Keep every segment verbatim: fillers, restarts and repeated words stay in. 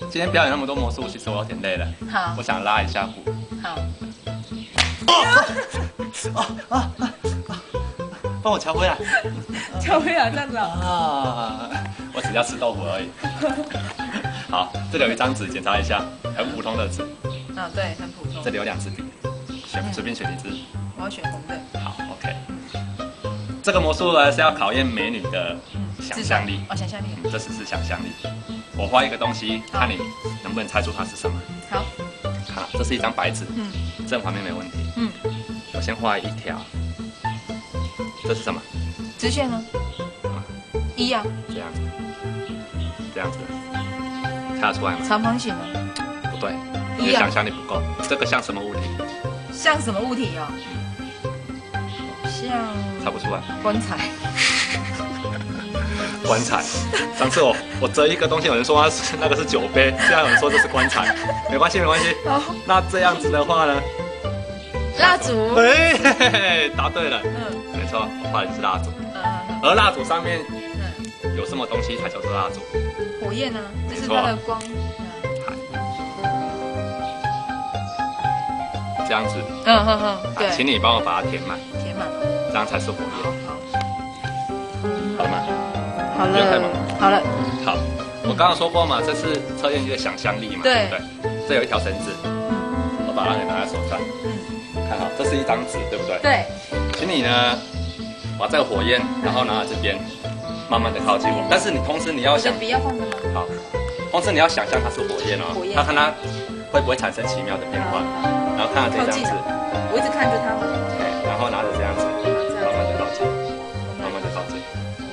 今天表演那么多魔术，其实我有点累了。 好， 我想拉一下鼓。 好。 哦啊啊啊！帮我敲回来。 敲回来这样子啊！我只要吃豆腐而已。好，这里有一张纸，检查一下，很普通的纸。 啊，对，很普通。 这里有两支笔，选随便选一支。 我要选红的。 好 ，OK。这个魔术呢是要考验美女的想象力。 哦，想象力。 这只是想象力。我画一个东西，看你能不能猜出它是什么。 好。 好，这是一张白纸。嗯。正反面没问题。嗯。我先画一条。这是什么？ 直线呢？啊。一样。 这样子。这样子。猜得出来吗？ 长方形吗？ 不对，你的想象力不够。这个像什么物体？ 像什么物体哦？像。 猜不出来。 棺材。 棺材。上次我我折一个东西，有人说它是那个是酒杯，现在有人说这是棺材。没关系，没关系。那这样子的话呢？ 蜡烛。 哎，答对了。嗯，没错，我画的是蜡烛。嗯。而蜡烛上面有什么东西才叫做蜡烛？ 火焰呢？这是它的光。 这样子。 嗯嗯嗯。对。 请你帮我把它填满。 填满。 这样才是火焰。 好。 好了吗？ 好了。 不用太忙。 好了。 好，我刚刚说过嘛，这是测验你的想象力嘛，对不对？这有一条绳子，我把它给拿在手上。嗯。看好，这是一张纸，对不对？ 对。请你呢，把这个火焰，然后拿到这边，慢慢的靠近我。但是你同时你要想， 笔要放着吗？ 好。同时你要想象它是火焰哦，它看它会不会产生奇妙的变化，然后看到这张纸， 我一直看着它嘛。 对，然后拿着这样子，慢慢的靠近，慢慢的靠近。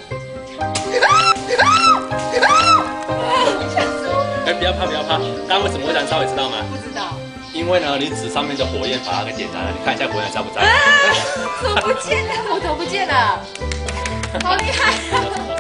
哎，不要怕，不要怕。刚刚为什么会燃烧，你知道吗？ 不知道。 因为呢，你纸上面的火焰把它给点燃了。你看一下火焰在不在？ 手不见了，我头不见了，好厉害！